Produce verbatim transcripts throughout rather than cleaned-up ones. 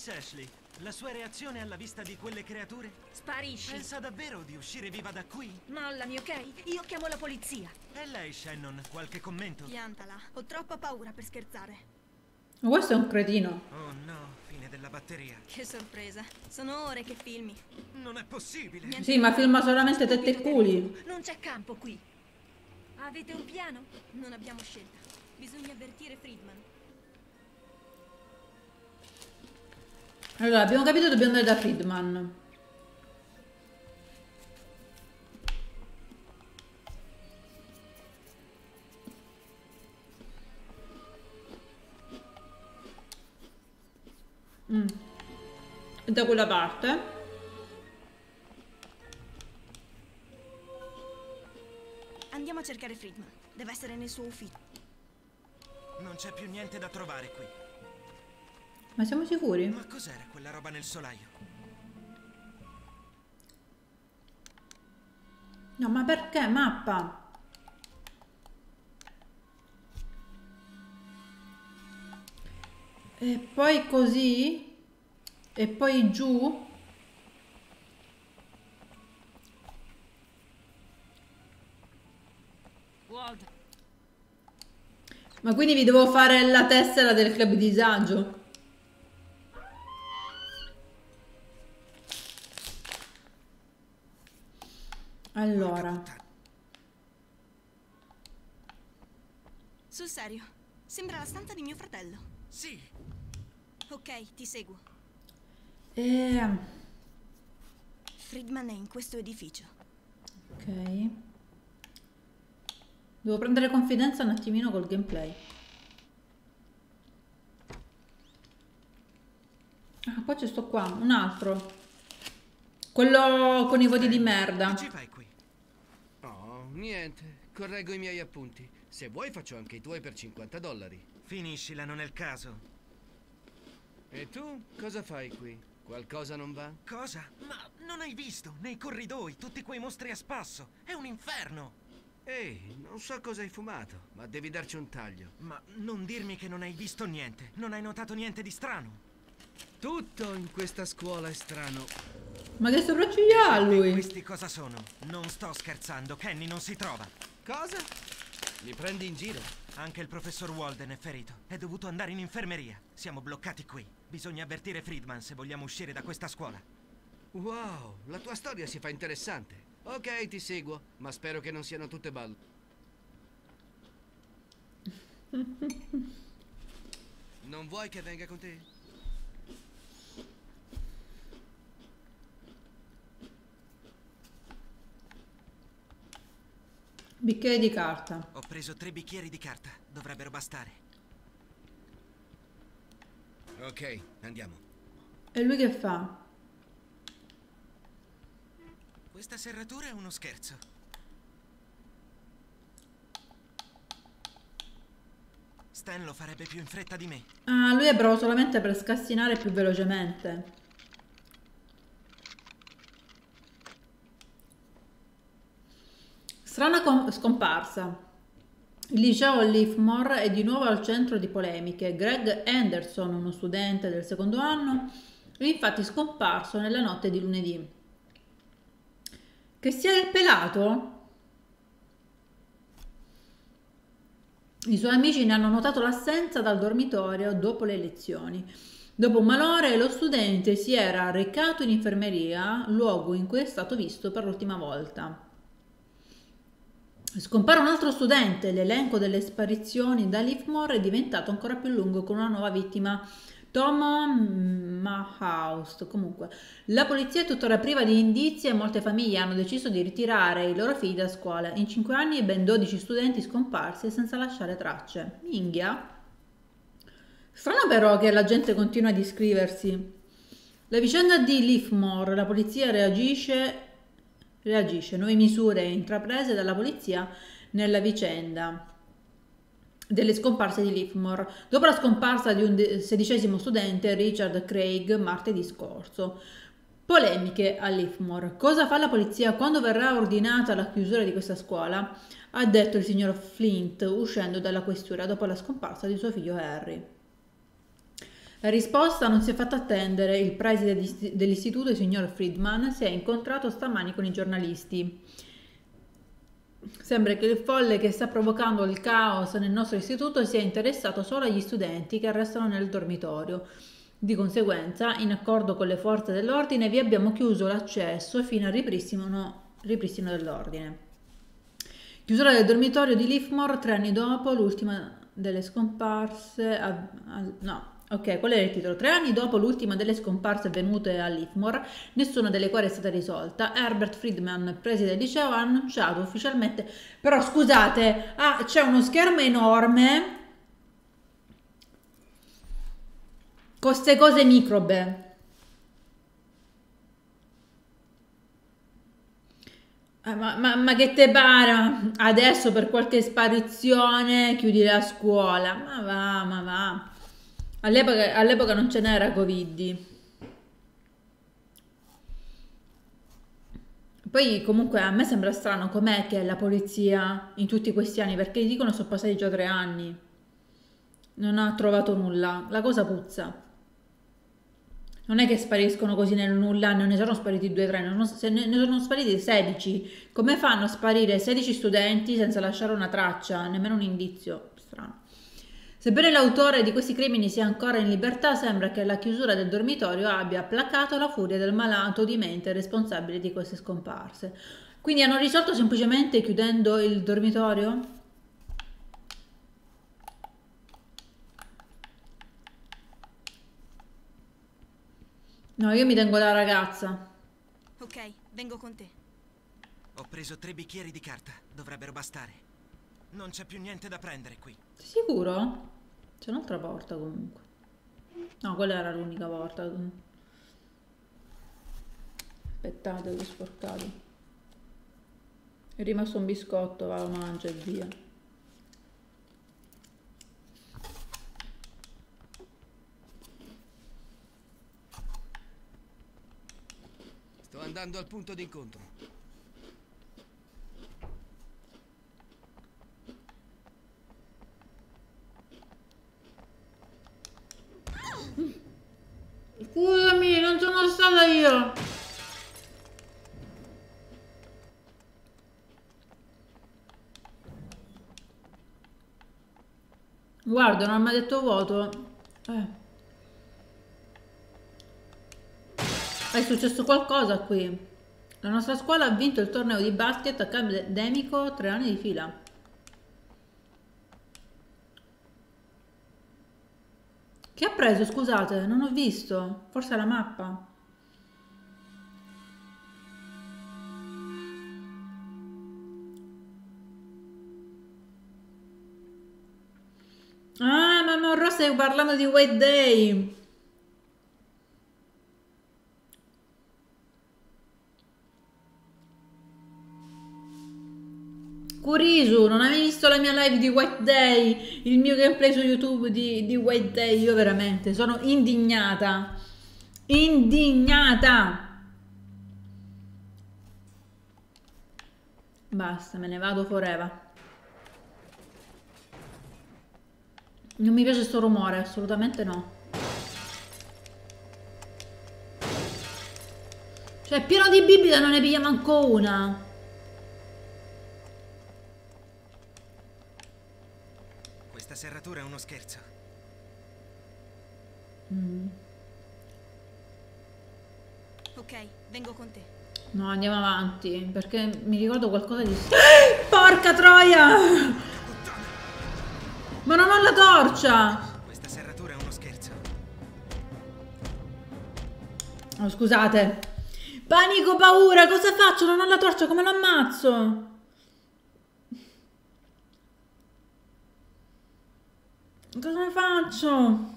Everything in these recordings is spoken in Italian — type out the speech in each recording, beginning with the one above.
Miss Ashley, la sua reazione alla vista di quelle creature? Sparisci. Pensa davvero di uscire viva da qui? Mollami, ok? Io chiamo la polizia. E lei, Shannon, qualche commento? Piantala. Ho troppa paura per scherzare. Ma questo è un cretino. Oh no, fine della batteria. Che sorpresa. Sono ore che filmi. Non è possibile. Niente. Sì, ma filma solamente tette e culi. Non c'è campo qui. Avete un piano? Non abbiamo scelta. Bisogna avvertire Friedman. Allora, abbiamo capito, dobbiamo andare da Friedman. Mm. E da quella parte. Andiamo a cercare Friedman. Deve essere nel suo ufficio. Non c'è più niente da trovare qui. Ma siamo sicuri? Ma cos'era quella roba nel solaio? No, ma perché? Mappa. E poi così? E poi giù? Wald, Ma quindi vi devo fare la tessera del club disagio? Allora, Sul serio. Sembra la stanza di mio fratello. Sì, Ok, ti seguo. eh, Friedman è in questo edificio. ok. Devo prendere confidenza un attimino col gameplay. Ah, poi c'è sto qua, un altro. Quello con i voti di merda. che ci fai qui? Oh, niente. Correggo i miei appunti. Se vuoi faccio anche i tuoi per cinquanta dollari. Finiscila, non è il caso. E tu cosa fai qui? Qualcosa non va? Cosa? Ma non hai visto? Nei corridoi, tutti quei mostri a spasso. È un inferno. Ehi, non so cosa hai fumato, ma devi darci un taglio. Ma non dirmi che non hai visto niente. Non hai notato niente di strano. Tutto in questa scuola è strano. Ma che sopracciglia ha E lui? questi cosa sono? Non sto scherzando, Kenny non si trova. Cosa? Mi prendi in giro? Anche il professor Walden è ferito. È dovuto andare in infermeria. Siamo bloccati qui. Bisogna avvertire Friedman se vogliamo uscire da questa scuola. Wow, la tua storia si fa interessante. Ok, ti seguo, ma spero che non siano tutte balle. Non vuoi che venga con te? Bicchiere di carta. Ho preso tre bicchieri di carta. Dovrebbero bastare. Ok, andiamo. E lui che fa? Questa serratura è uno scherzo. Stan lo farebbe più in fretta di me. Ah, lui è bravo solamente per scassinare più velocemente. Strana com- scomparsa. Il liceo Livermore è di nuovo al centro di polemiche. Greg Anderson, uno studente del secondo anno, è infatti scomparso nella notte di lunedì. Che sia il pelato? I suoi amici ne hanno notato l'assenza dal dormitorio dopo le lezioni. Dopo un malore, lo studente si era recato in infermeria, luogo in cui è stato visto per l'ultima volta. Scompare un altro studente, l'elenco delle sparizioni da Livermore è diventato ancora più lungo con una nuova vittima, Tom Mahoust. Comunque, la polizia è tuttora priva di indizi e molte famiglie hanno deciso di ritirare i loro figli da scuola. In cinque anni ben dodici studenti scomparsi senza lasciare tracce. Minghia. Strano però che la gente continua ad iscriversi. La vicenda di Livermore, la polizia reagisce reagisce. Nuove misure intraprese dalla polizia nella vicenda delle scomparse di Livermore dopo la scomparsa di un sedicesimo studente, Richard Craig, martedì scorso. Polemiche a Livermore. Cosa fa la polizia quando verrà ordinata la chiusura di questa scuola? Ha detto il signor Flint uscendo dalla questura dopo la scomparsa di suo figlio Harry. La risposta non si è fatta attendere. Il preside dell'istituto, il signor Friedman, si è incontrato stamani con i giornalisti. Sembra che il folle che sta provocando il caos nel nostro istituto sia interessato solo agli studenti che restano nel dormitorio. Di conseguenza, in accordo con le forze dell'ordine, vi abbiamo chiuso l'accesso fino al ripristino, ripristino dell'ordine. Chiusura del dormitorio di Livermore tre anni dopo l'ultima delle scomparse... A, a, no, ok, qual è il titolo? Tre anni dopo l'ultima delle scomparse avvenute a Livermore, nessuna delle quali è stata risolta. Herbert Friedman, preside del liceo, ha annunciato ufficialmente... Però scusate, ah, c'è uno schermo enorme con queste cose microbe. Ah, ma, ma, ma che te pare? Adesso per qualche sparizione chiudi la scuola? Ma va, ma va. All'epoca, all'epoca non ce n'era Covid. Poi comunque a me sembra strano com'è che la polizia in tutti questi anni, perché dicono sono passati già tre anni, non ha trovato nulla. La cosa puzza. Non è che spariscono così nel nulla, non ne sono spariti due o tre, non, se ne, ne sono spariti sedici. Come fanno a sparire sedici studenti senza lasciare una traccia, nemmeno un indizio? Strano. Sebbene l'autore di questi crimini sia ancora in libertà, sembra che la chiusura del dormitorio abbia placato la furia del malato di mente responsabile di queste scomparse. Quindi hanno risolto semplicemente chiudendo il dormitorio? No, io mi tengo la ragazza. Ok, vengo con te. Ho preso tre bicchieri di carta, dovrebbero bastare. Non c'è più niente da prendere qui. Sei sicuro? C'è un'altra porta comunque. No, quella era l'unica porta. Aspettate, l'ho sporcato. È rimasto un biscotto, va, lo mangia e via. Sto andando al punto d'incontro. Scusami, non sono stata io. Guarda, non mi ha detto voto. Eh. È successo qualcosa qui. La nostra scuola ha vinto il torneo di basket accademico tre anni di fila. Che ha preso? Scusate, non ho visto. Forse la mappa. Ah, mamma Rossa, stai parlando di White Day. Kurisu, non avevi visto la mia live di White Day, il mio gameplay su YouTube di, di White Day? Io veramente sono indignata, indignata. Basta, me ne vado forever. Non mi piace sto rumore, assolutamente no. Cioè, è pieno di bibite, non ne piglia manco una. Questa serratura è uno scherzo. Mm. Ok, vengo con te. No, andiamo avanti, perché mi ricordo qualcosa di... Porca troia! Ma non ho la torcia! Questa serratura è uno scherzo. Oh, scusate. Panico, paura, cosa faccio? Non ho la torcia, come lo ammazzo? Cosa ne faccio?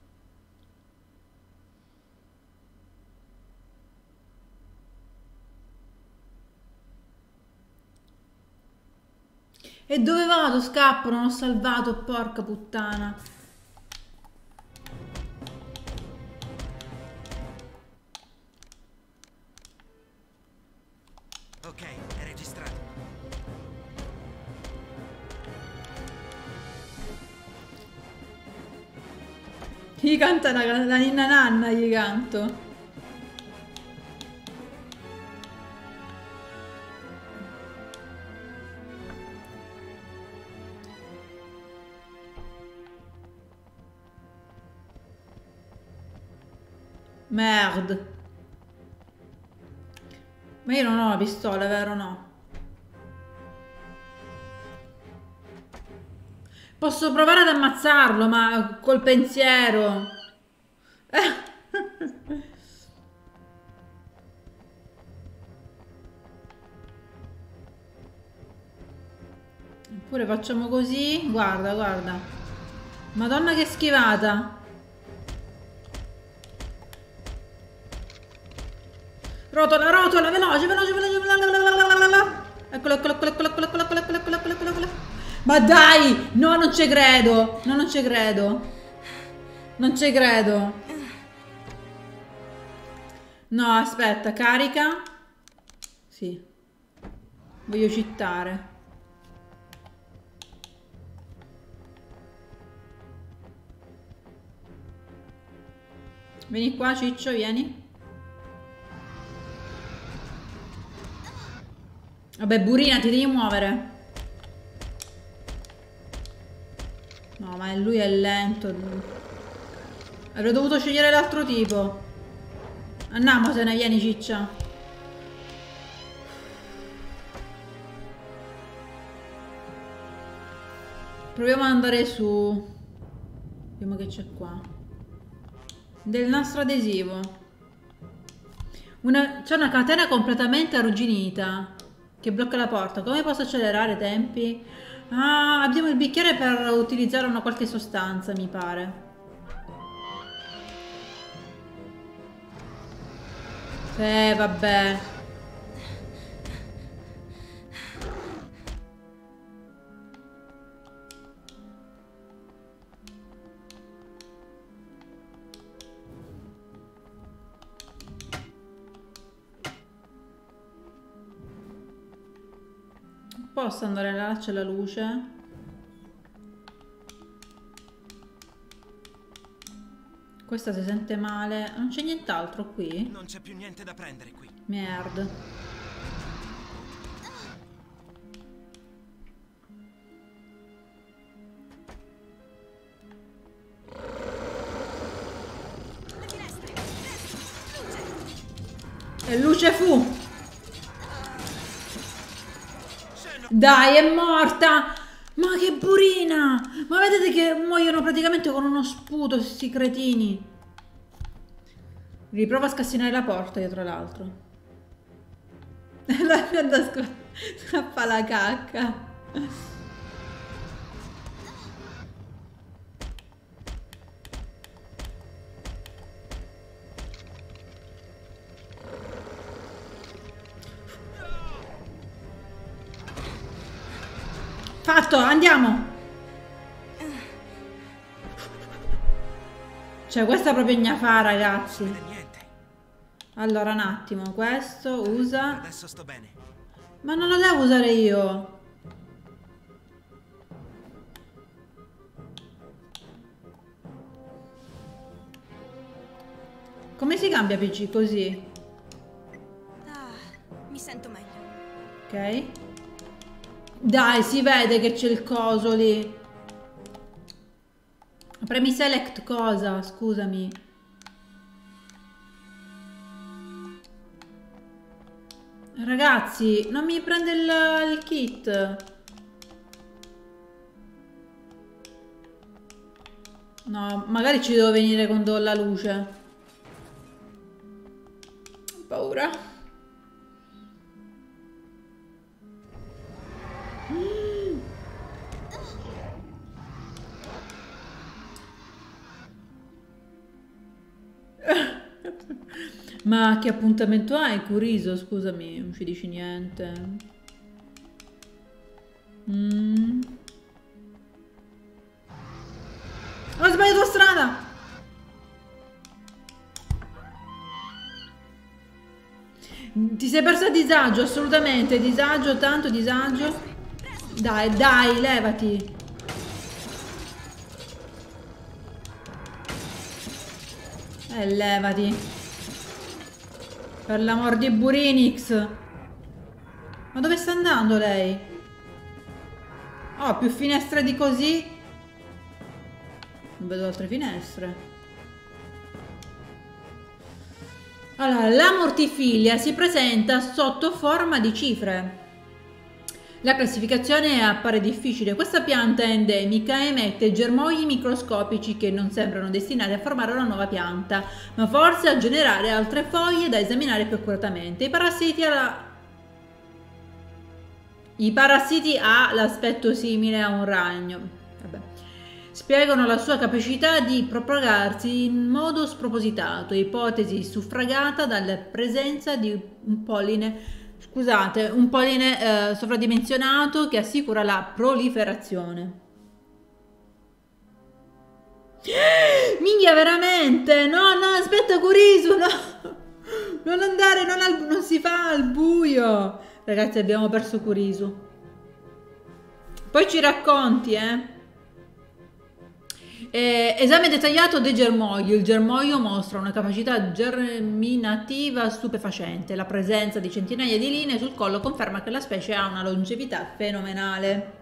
E dove vado? Scappo, non ho salvato, porca puttana. Ok, è registrato. Gli canta la, la ninna nanna, gli canto. Merde. Ma io non ho la pistola, vero? No. Posso provare ad ammazzarlo, ma col pensiero. Eppure facciamo così. Guarda, guarda. Madonna che schivata. Rotola, rotola, veloce, veloce, veloce. Eccolo, eccolo, eccolo, eccolo, eccolo, eccolo, eccolo, eccolo, eccolo, eccolo. Ma dai! No, non ci credo. No, non ci credo. Non ci credo. No, aspetta, carica. Sì. Voglio cittare. Vieni qua, Ciccio, vieni. Vabbè, Burina, ti devi muovere. No, ma lui è lento. Avrei dovuto scegliere l'altro tipo. Andiamosene, vieni, Ciccia. Proviamo ad andare su. Vediamo che c'è qua. Del nastro adesivo. C'è una catena completamente arrugginita che blocca la porta. Come posso accelerare i tempi? Ah, abbiamo il bicchiere per utilizzare una qualche sostanza, mi pare. Eh, vabbè. Posso andare là, c'è la luce. Questa si sente male. Non c'è nient'altro qui? Non c'è più niente da prendere qui. Merde. E luce fu. Dai, è morta! Ma che burina! Ma vedete che muoiono praticamente con uno sputo, questi cretini. Riprova a scassinare la porta io, tra l'altro. La pianta scappa la cacca. Fatto, andiamo. Cioè, questa proprio gna fa, ragazzi. Allora, un attimo, questo usa. Adesso sto bene. Ma non lo devo usare io. Come si cambia P C? Così. Ah, mi sento meglio. Ok. Dai, si vede che c'è il coso lì. Premi select cosa? Scusami. Ragazzi, non mi prende il, il kit. No, magari ci devo venire con do la luce. Ho paura. Ma che appuntamento hai, Curiso? Scusami, non ci dici niente. Mm. Ho sbagliato strada! Ti sei perso a disagio, assolutamente. Disagio, tanto disagio. Dai, dai, levati. Eh, levati. Per l'amor di Burinix. Ma dove sta andando lei? Oh, più finestre di così? Non vedo altre finestre. Allora, la mortifilia si presenta sotto forma di cifre. La classificazione appare difficile. Questa pianta endemica emette germogli microscopici che non sembrano destinati a formare una nuova pianta, ma forse a generare altre foglie da esaminare più accuratamente. I parassiti alla... I parassiti ha l'aspetto simile a un ragno. Vabbè. Spiegano la sua capacità di propagarsi in modo spropositato, ipotesi suffragata dalla presenza di un polline, scusate, un polline eh, sovradimensionato che assicura la proliferazione. Minchia, veramente? No, no, aspetta, Kurisu, no! Non andare, non, al, non si fa al buio! Ragazzi, abbiamo perso Kurisu. Poi ci racconti, eh? Eh, esame dettagliato dei germogli. Il germoglio mostra una capacità germinativa stupefacente. La presenza di centinaia di linee sul collo conferma che la specie ha una longevità fenomenale.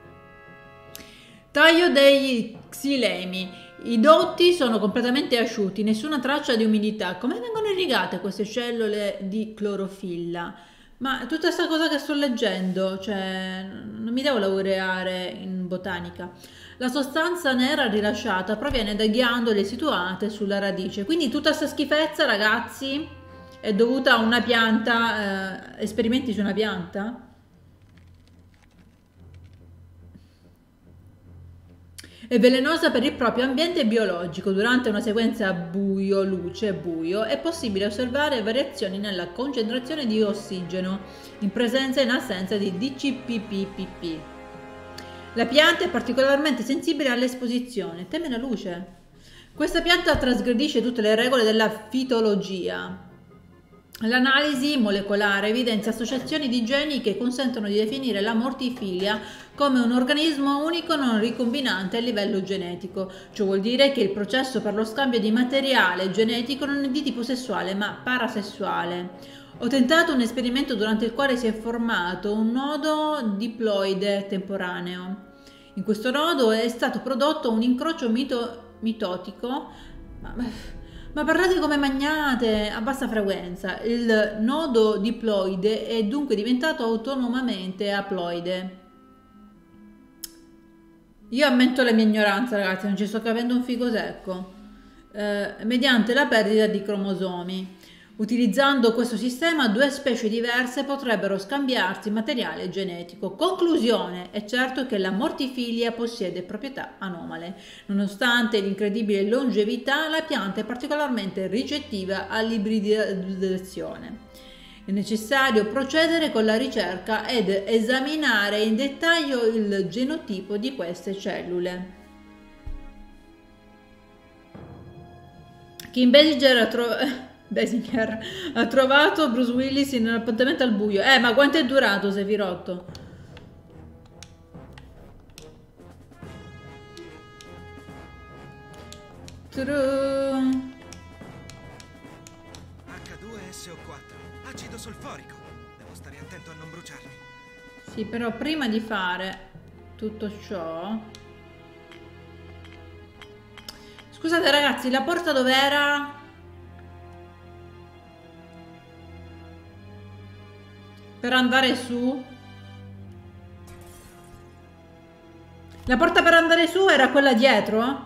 Taglio degli xilemi. I dotti sono completamente asciutti, nessuna traccia di umidità. Come vengono irrigate queste cellule di clorofilla? Ma tutta questa cosa che sto leggendo, cioè, non mi devo laureare in botanica. La sostanza nera rilasciata proviene da ghiandole situate sulla radice. Quindi tutta questa schifezza, ragazzi, è dovuta a una pianta, eh, esperimenti su una pianta? È velenosa per il proprio ambiente biologico. Durante una sequenza buio, luce, buio è possibile osservare variazioni nella concentrazione di ossigeno in presenza e in assenza di D C P P P P. La pianta è particolarmente sensibile all'esposizione. Teme la luce. Questa pianta trasgredisce tutte le regole della fitologia. L'analisi molecolare evidenzia associazioni di geni che consentono di definire la mortifilia come un organismo unico non ricombinante a livello genetico. Ciò vuol dire che il processo per lo scambio di materiale genetico non è di tipo sessuale ma parasessuale. Ho tentato un esperimento durante il quale si è formato un nodo diploide temporaneo. In questo nodo è stato prodotto un incrocio mito mitotico. Ma, ma parlate come magnate, a bassa frequenza. Il nodo diploide è dunque diventato autonomamente aploide. Io ammetto la mia ignoranza, ragazzi, non ci sto capendo un figo secco. Eh, mediante la perdita di cromosomi. Utilizzando questo sistema, due specie diverse potrebbero scambiarsi materiale genetico. Conclusione: è certo che la mortifilia possiede proprietà anomale. Nonostante l'incredibile longevità, la pianta è particolarmente ricettiva all'ibridazione. È necessario procedere con la ricerca ed esaminare in dettaglio il genotipo di queste cellule. Kim Basinger ha trovato... Basinger ha trovato Bruce Willis in un appuntamento al buio. Eh, ma quanto è durato, Sefirotto? True. acca due S O quattro, acido solforico. Devo stare attento a non bruciarmi. Sì, però prima di fare tutto ciò... Scusate ragazzi, la porta dov'era? Per andare su? La porta per andare su era quella dietro?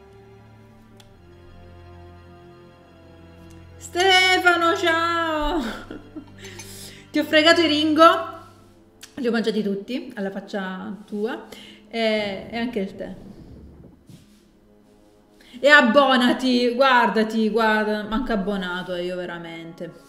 Stefano, ciao! Ti ho fregato i Ringo. Li ho mangiati tutti, alla faccia tua. E, e anche il tè. E abbonati, guardati, guarda, manca abbonato io veramente.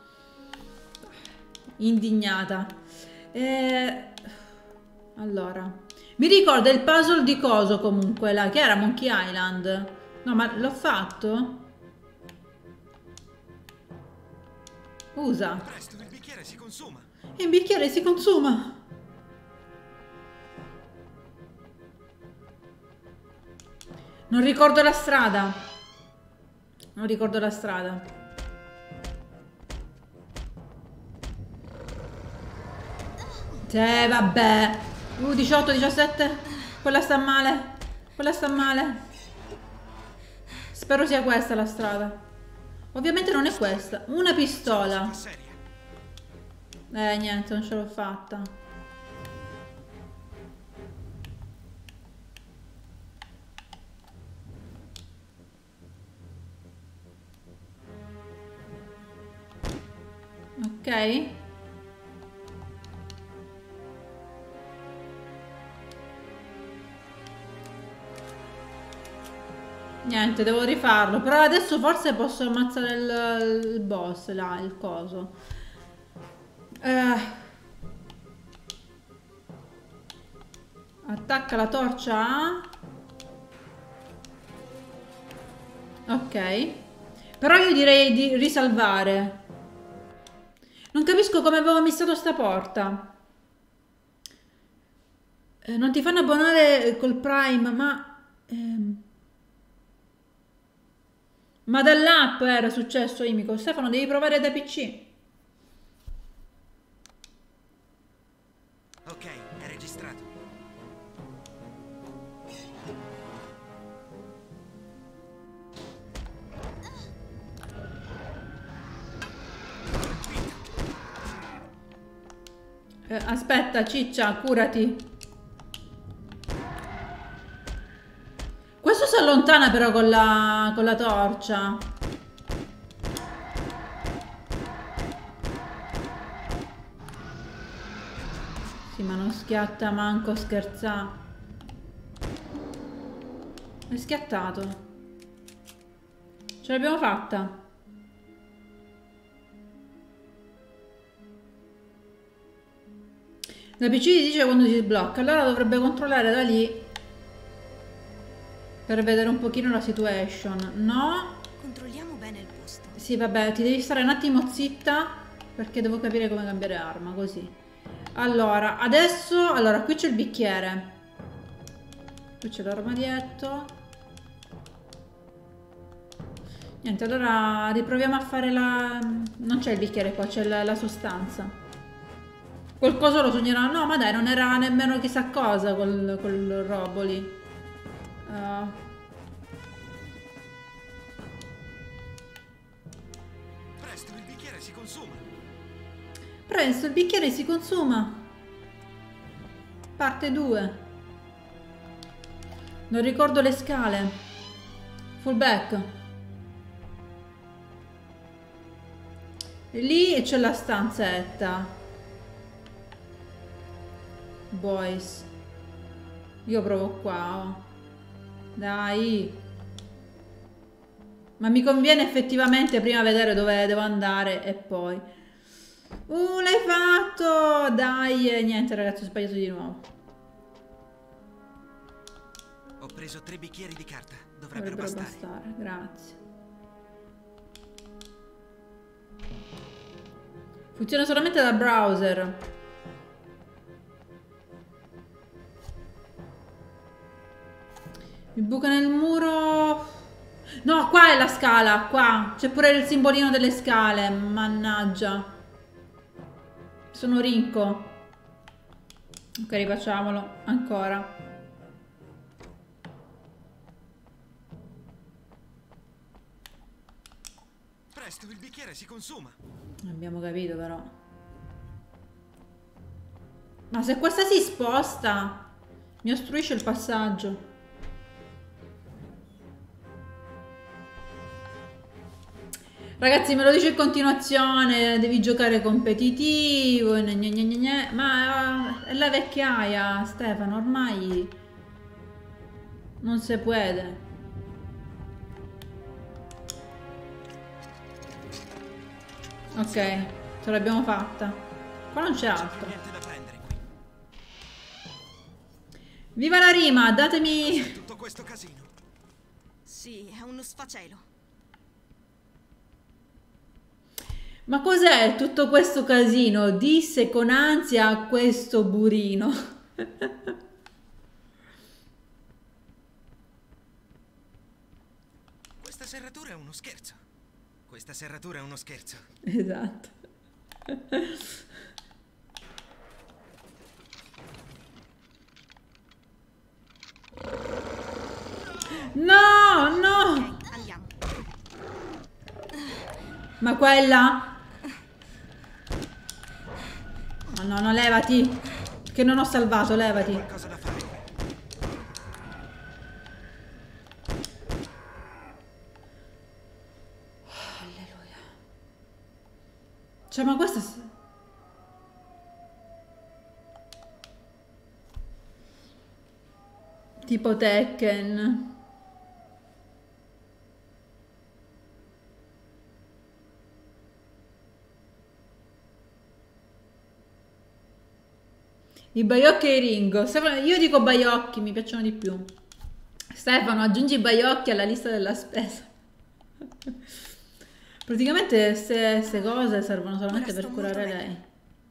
Indignata. E... Allora, mi ricorda il puzzle di coso comunque, là, che era Monkey Island. No, ma l'ho fatto? Usa. Presto, il bicchiere si consuma. Il bicchiere si consuma. Non ricordo la strada. Non ricordo la strada. Eh, vabbè. Uh, diciotto, diciassette. Quella sta male. Quella sta male. Spero sia questa la strada. Ovviamente non è questa. Una pistola. Eh, niente, non ce l'ho fatta. Ok. Niente, devo rifarlo. Però adesso forse posso ammazzare il, il boss, là, il coso. Eh. Attacca la torcia A. Ok. Però io direi di risalvare. Non capisco come avevo missato sta porta. Eh, non ti fanno abbonare col Prime, ma... Ehm, ma dall'app era successo, Imico. Stefano, devi provare da P C. Ok, è registrato. Eh, aspetta, ciccia, curati. Questo si allontana però con la, con la torcia. Sì, ma non schiatta manco scherza. È schiattato. Ce l'abbiamo fatta. La P C dice quando si sblocca, allora dovrebbe controllare da lì per vedere un pochino la situation. No? Controlliamo bene il posto. Sì, vabbè, ti devi stare un attimo zitta perché devo capire come cambiare arma, così. Allora, adesso... Allora, qui c'è il bicchiere. Qui c'è l'armadietto. Niente, allora riproviamo a fare la... Non c'è il bicchiere qua, c'è la, la sostanza. Qualcosa lo sognerà. No, ma dai, non era nemmeno chissà cosa col, col robo lì. Uh. Presto, il bicchiere si consuma. Presto, il bicchiere si consuma. Parte due. Non ricordo le scale. Full back. E lì c'è la stanzetta. Boys. Io provo qua, oh. Dai. Ma mi conviene effettivamente prima vedere dove devo andare e poi... Uh, l'hai fatto! Dai, niente ragazzi, ho sbagliato di nuovo. Ho preso tre bicchieri di carta. Dovrebbero, Dovrebbero bastare. bastare, grazie. Funziona solamente dal browser. Il buco nel muro... No, qua è la scala, qua. C'è pure il simbolino delle scale, mannaggia. Sono rinco. Ok, rifacciamolo, ancora. Presto, il bicchiere si consuma. Abbiamo capito però. Ma se questa si sposta, mi ostruisce il passaggio. Ragazzi, me lo dice in continuazione, devi giocare competitivo, gne gne gne gne. Ma è la vecchiaia, Stefano, ormai non si può. Ok, ce l'abbiamo fatta. Qua non c'è altro. Niente da prendere qui. Viva la rima, datemi... Tutto questo casino. Sì, è uno sfacelo. Ma cos'è tutto questo casino? Disse con ansia a questo burino. Questa serratura è uno scherzo. Questa serratura è uno scherzo. Esatto. No, no! Ok, andiamo. Ma quella? No, no, no, levati. Che non ho salvato, levati. Qualcosa da fare. Alleluia. Cioè, ma questa... Tipo Tekken. I baiocchi e i Ringo. Stefano, io dico baiocchi, mi piacciono di più. Stefano, aggiungi i baiocchi alla lista della spesa. Praticamente queste cose servono solamente Ora per sto curare molto lei.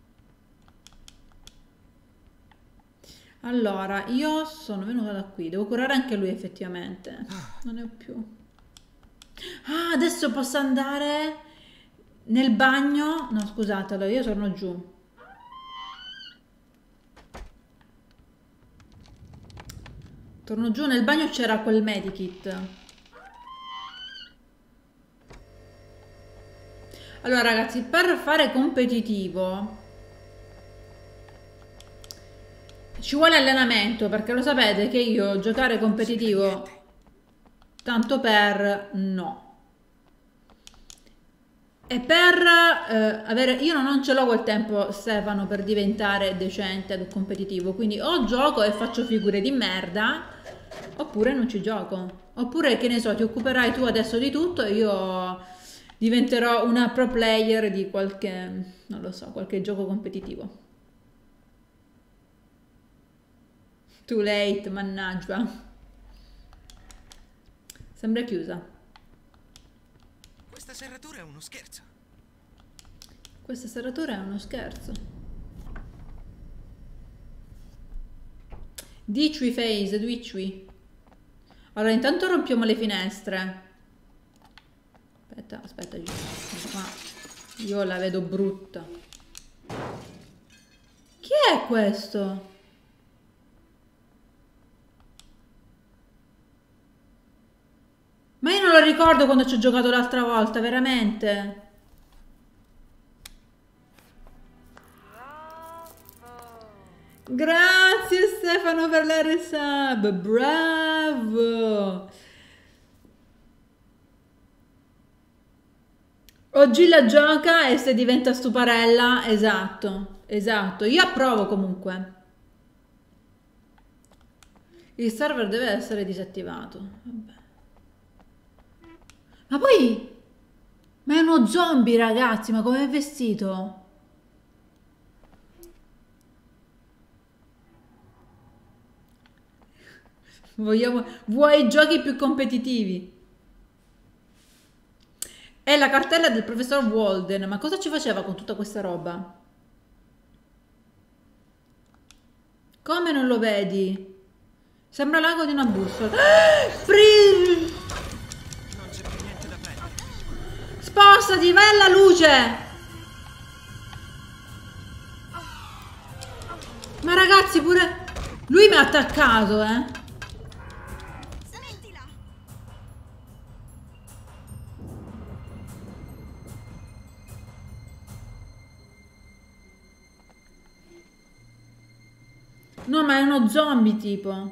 Allora, io sono venuta da qui. Devo curare anche lui effettivamente. Non ne ho più. Ah, adesso posso andare nel bagno. No, scusatelo, io torno giù. Torno giù, nel bagno c'era quel medikit. Allora ragazzi, per fare competitivo ci vuole allenamento, perché lo sapete che io giocare competitivo tanto per no. E per eh, avere, io non, non ce l'ho quel tempo, Stefano, per diventare decente ad un competitivo, quindi o gioco e faccio figure di merda oppure non ci gioco, oppure che ne so, ti occuperai tu adesso di tutto e io diventerò una pro player di qualche, non lo so, qualche gioco competitivo. Too late, mannaggia. Sembra chiusa. Questa serratura è uno scherzo. Questa serratura è uno scherzo. Dicui face, dicui. Allora intanto rompiamo le finestre. Aspetta, aspetta, qua io la vedo brutta. Chi è questo? Ma io non lo ricordo quando ci ho giocato l'altra volta, veramente. Grazie Stefano per la resub, bravo. Oggi la gioca e se diventa stuparella, esatto, esatto, io approvo comunque. Il server deve essere disattivato, vabbè. Ma poi, ma è uno zombie ragazzi, ma come è vestito? Vogliamo, vuoi giochi più competitivi? È la cartella del professor Walden, ma cosa ci faceva con tutta questa roba? Come non lo vedi? Sembra l'ago di una bussola. Ah, Free! Non c'è più niente da prendere. Spostati, vai alla luce! Ma ragazzi, pure lui mi ha attaccato, eh? Smettila! No, ma è uno zombie tipo.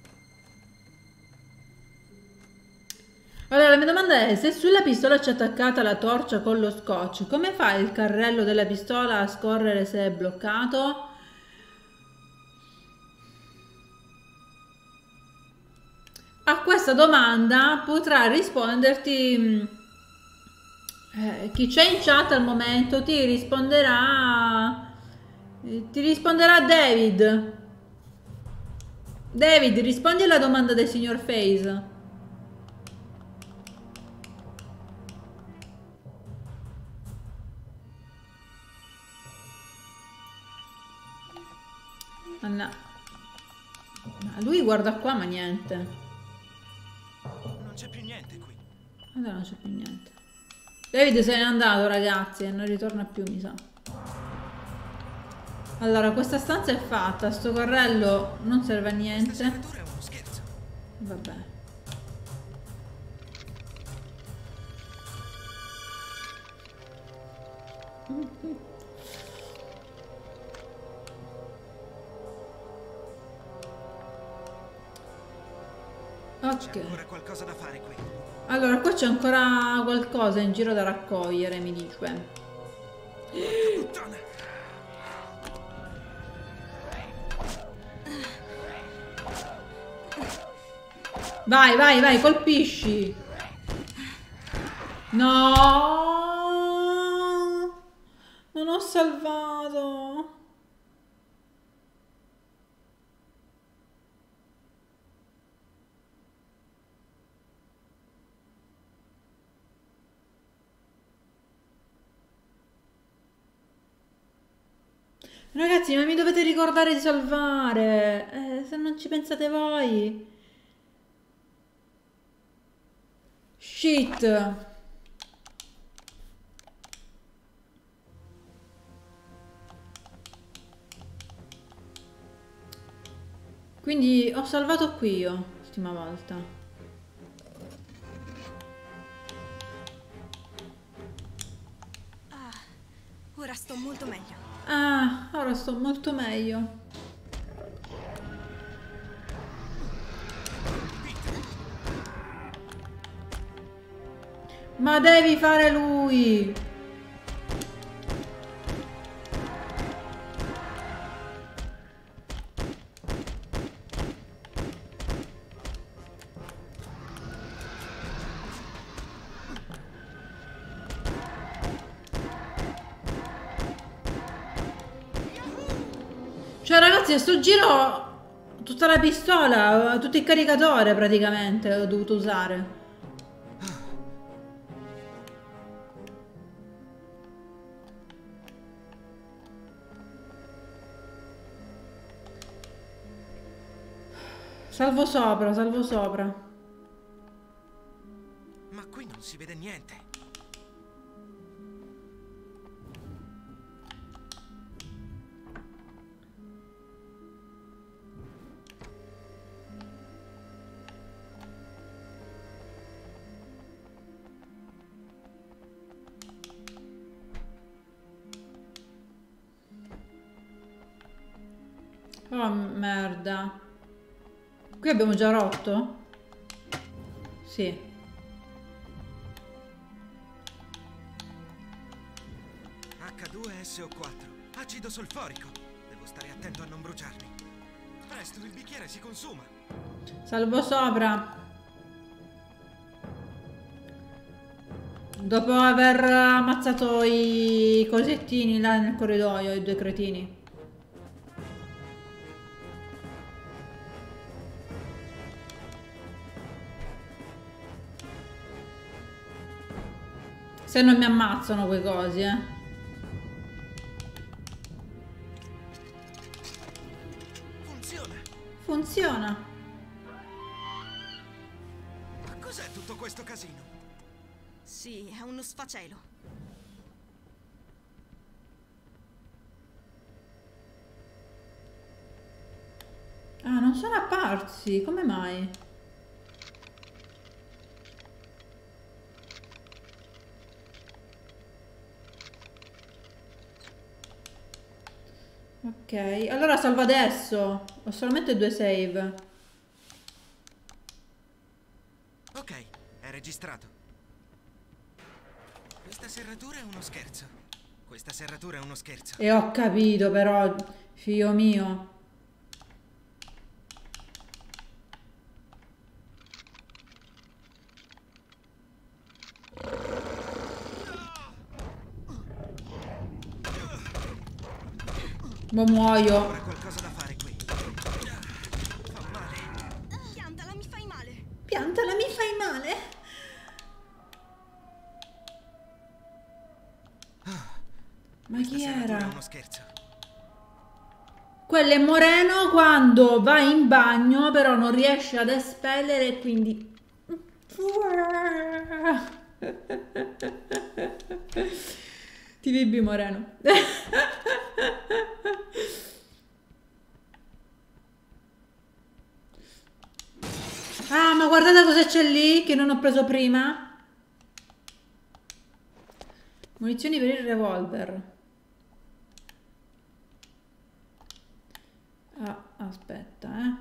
Allora, la mia domanda è, se sulla pistola c'è attaccata la torcia con lo scotch, come fa il carrello della pistola a scorrere se è bloccato? A questa domanda potrà risponderti eh, chi c'è in chat al momento, ti risponderà eh, ti risponderà David. David, rispondi alla domanda del signor Face. Anna. Ma lui guarda qua, ma niente. Non c'è più niente qui. Allora non c'è più niente. David se n'è andato, ragazzi, e non ritorna più, mi sa. Allora, questa stanza è fatta. Sto carrello non serve a niente. Questa serratura è uno scherzo. Vabbè. C'è Ok. ancora qualcosa da fare qui. Allora, qua c'è ancora qualcosa in giro da raccogliere, mi dice. Porca puttana. Vai, vai, vai, colpisci. No! Non ho salvato. Ragazzi, ma mi dovete ricordare di salvare. Eh, se non ci pensate voi. Shit. Quindi ho salvato qui io, l'ultima volta. Ah, ora sto molto meglio. Ah, ora sto molto meglio. Ma devi fare lui. Cioè ragazzi, a sto giro tutta la pistola, tutto il caricatore praticamente ho dovuto usare. Salvo sopra, salvo sopra. Ma qui non si vede niente. Oh merda. Qui abbiamo già rotto? Sì. acca due esse o quattro. Acido solforico. Devo stare attento a non bruciarmi. Presto, il bicchiere si consuma. Salvo sopra. Dopo aver ammazzato i cosettini là nel corridoio, i due cretini. Se non mi ammazzano quei cosi, eh. Funziona. Funziona. Ma cos'è tutto questo casino? Sì, è uno sfacelo. Ah, non sono apparsi. Come mai? Ok, allora salvo adesso. Ho solamente due save. Ok, è registrato. Questa serratura è uno scherzo. Questa serratura è uno scherzo. E ho capito però, figlio mio. Ma muoio. Ancora qualcosa da fare qui. Fa male. Piantala, mi fai male. Piantala, mi fai male. Ma chi Questa serratura è era? uno scherzo. Quello è Moreno quando va in bagno, però non riesce ad espellere e quindi T V B Moreno. Ah, ma guardate cosa c'è lì che non ho preso prima. Munizioni per il revolver. Ah, aspetta, eh.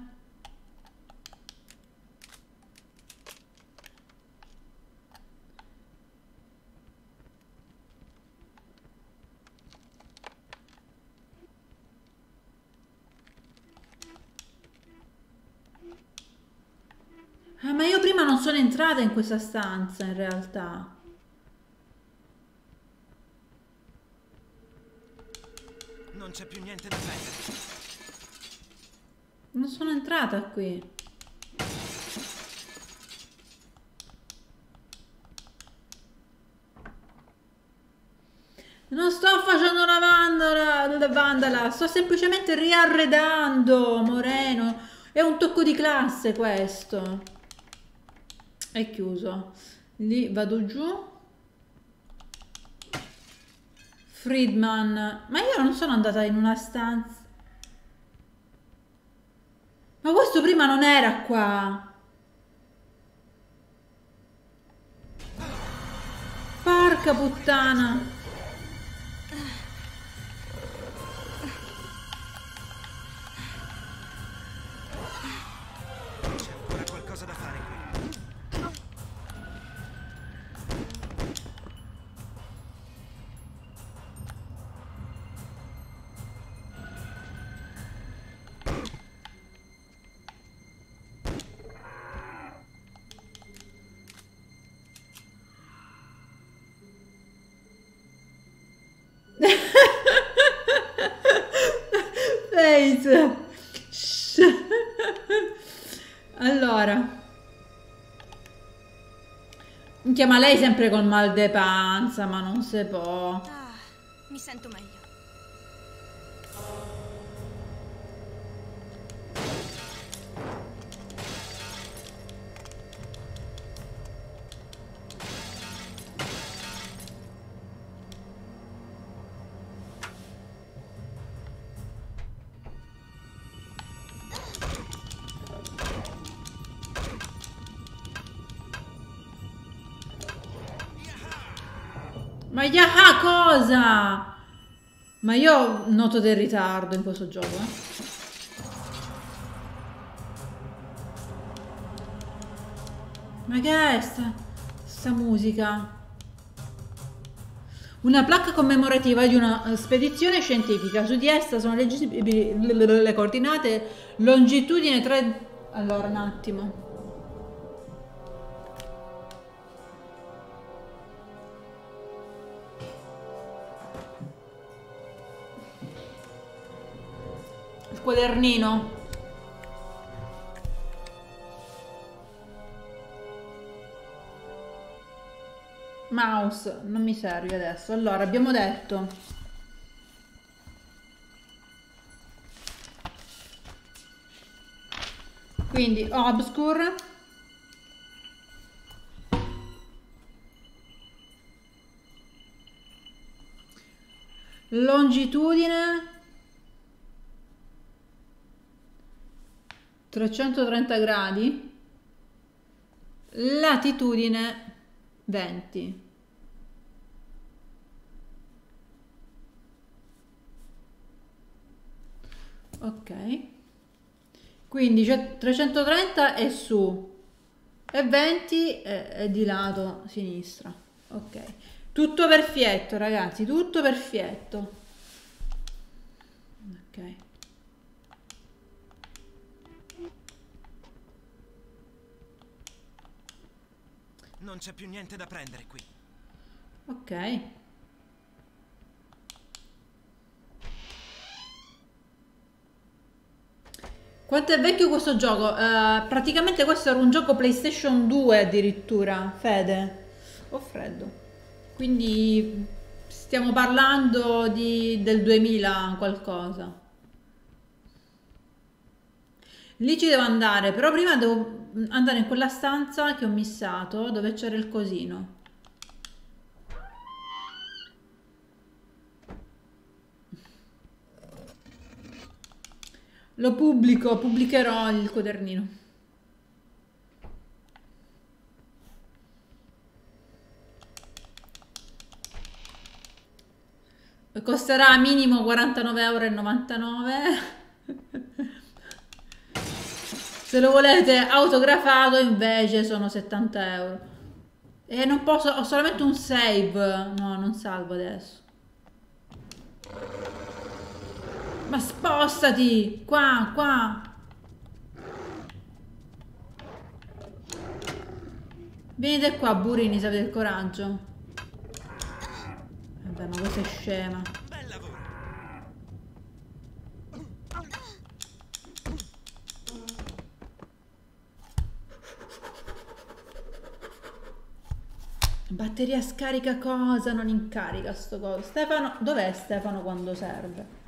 Ah, ma io prima non sono entrata in questa stanza, in realtà. Non c'è più niente da prendere. Non sono entrata qui. Non sto facendo una vandala, vandala, sto semplicemente riarredando, Moreno. È un tocco di classe questo. È chiuso. Lì vado giù. Friedman. Ma io non sono andata in una stanza. Ma questo prima non era qua. Porca puttana. C'è ancora qualcosa da fare qui. Face. Allora, chiama lei sempre col mal de panza, ma non si può. Ah, mi sento meglio. Ma yaha cosa? Ma io noto del ritardo in questo gioco, eh. Ma che è sta, sta musica? Una placca commemorativa di una spedizione scientifica. Su di essa sono leggibili le coordinate, longitudine tre... Allora, un attimo. Quadernino. Mouse non mi serve adesso. Allora abbiamo detto quindi obscure, longitudine trecentotrenta gradi, latitudine venti. Ok, quindi c'è trecentotrenta è su e venti è, è di lato sinistra. Ok, tutto perfetto ragazzi, tutto perfetto. Ok. Non c'è più niente da prendere qui. Ok. Quanto è vecchio questo gioco? Uh, praticamente questo era un gioco PlayStation due addirittura, Fede. Ho freddo. Quindi stiamo parlando di, del duemila qualcosa. Lì ci devo andare, però prima devo andare in quella stanza che ho missato, dove c'era il cosino. Lo pubblico, pubblicherò il quadernino. Costerà minimo quarantanove e novantanove euro. Se lo volete autografato invece sono settanta euro. E non posso, ho solamente un save. No, non salvo adesso. Ma spostati! Qua, qua! Venite qua, burini, se avete il coraggio. Vabbè, ma questa è scema. Bel lavoro. Batteria scarica cosa? Non incarica sto coso. Stefano, dov'è Stefano quando serve?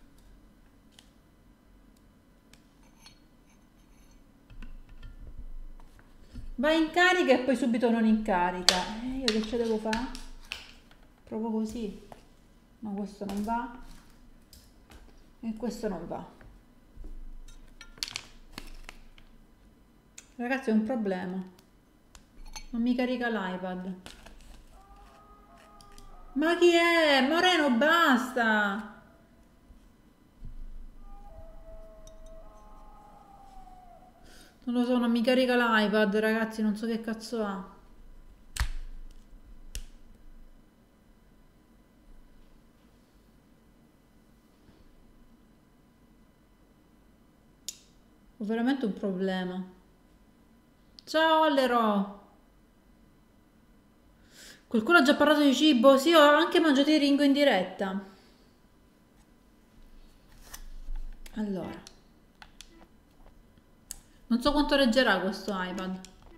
Va in carica e poi subito non incarica. Eh, io che ce devo fare? Provo così. No, questo non va. E questo non va. Ragazzi, è un problema. Non mi carica l'iPad. Ma chi è? Moreno, basta! Non lo so, non mi carica l'iPad, ragazzi, non so che cazzo ha. Ho veramente un problema. Ciao, Allero! Qualcuno ha già parlato di cibo? Sì, ho anche mangiato i Ringo in diretta. Allora. Non so quanto reggerà questo iPad.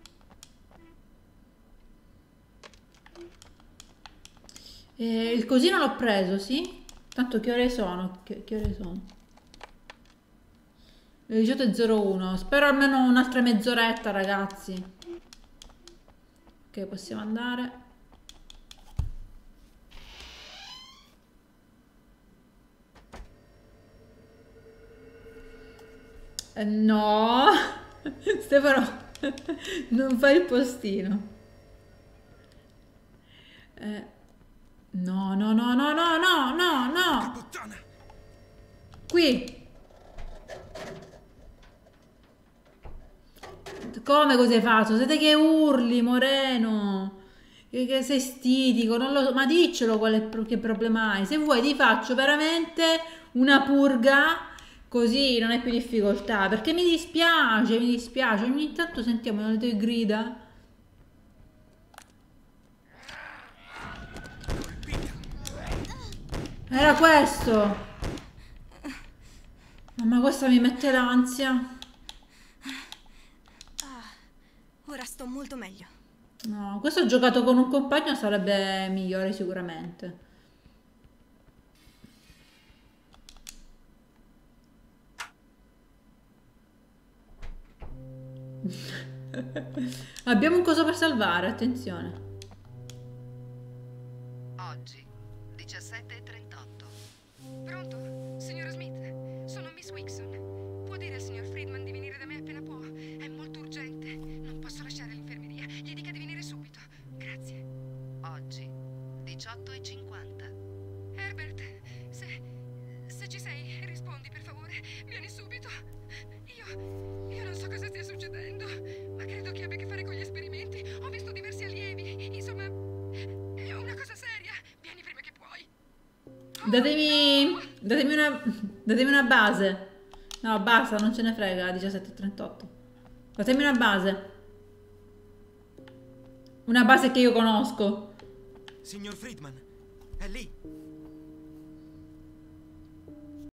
Eh, il cosino l'ho preso, sì? Tanto che ore sono? Che, che ore sono? Le diciotto e zero uno. Spero almeno un'altra mezz'oretta, ragazzi. Ok, possiamo andare. Eh, no, Stefano, non fai il postino. Eh, no, no, no, no, no, no, no, no. Puttana. Qui. Come cosa hai fatto? Siete che urli, Moreno. Che, che sei stitico, non lo so. Ma diccelo qual è il pro- che problema hai. Se vuoi ti faccio veramente una purga. Così non hai più difficoltà, perché mi dispiace, mi dispiace, ogni tanto sentiamo le tue grida. Era questo! Mamma, questa mi mette l'ansia. Ora sto molto meglio. No, questo giocato con un compagno sarebbe migliore sicuramente. Abbiamo un coso per salvare, attenzione. Oggi, diciassette e trentotto. Pronto? Signora Smith, sono Miss Wixon. Può dire al signor Friedman di venire da me appena può? È molto urgente. Non posso lasciare l'infermeria. Gli dica di venire subito. Grazie. Oggi, diciotto e cinquanta. Herbert, se... se ci sei, rispondi per favore. Vieni subito. Io... io non so cosa stia succedendo, ma credo che abbia a che fare con gli esperimenti. Ho visto diversi allievi. Insomma, è una cosa seria. Vieni prima che puoi. Datemi, datemi una, datemi una base. No, basta, non ce ne frega, diciassette e trentotto. Datemi una base. Una base che io conosco. Signor Friedman, è lì.